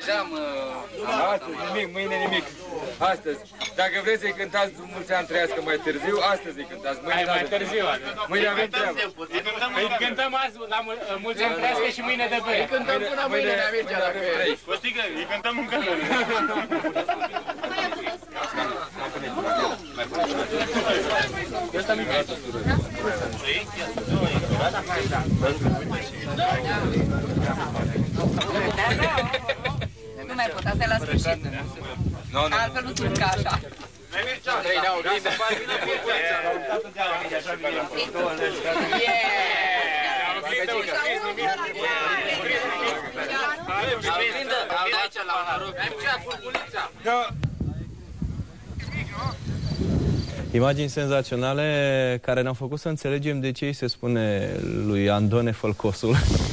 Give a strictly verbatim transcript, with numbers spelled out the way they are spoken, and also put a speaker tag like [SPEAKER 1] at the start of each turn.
[SPEAKER 1] auzeam... Uh,
[SPEAKER 2] astăzi nimic, mâine nimic. Astăzi. Dacă vreți să-i cântați mulți ani trăiască mai târziu, astăzi îi cântați. Mâine
[SPEAKER 3] mai târziu.
[SPEAKER 2] Mâine avem treabă.
[SPEAKER 3] Îi cântăm azi la mulți ani trăiască și mâine de băie.
[SPEAKER 1] Îi cântăm până mâine, ne merge dacă e.
[SPEAKER 3] Costică, îi cântăm încă nu.
[SPEAKER 4] Nu mai pot, asta e la sfârșit. Altfel nu țin ca așa.
[SPEAKER 1] Trei de oglindă.
[SPEAKER 5] Imagini senzaționale care ne-au făcut să înțelegem de ce îi se spune lui Andone Fălcosul.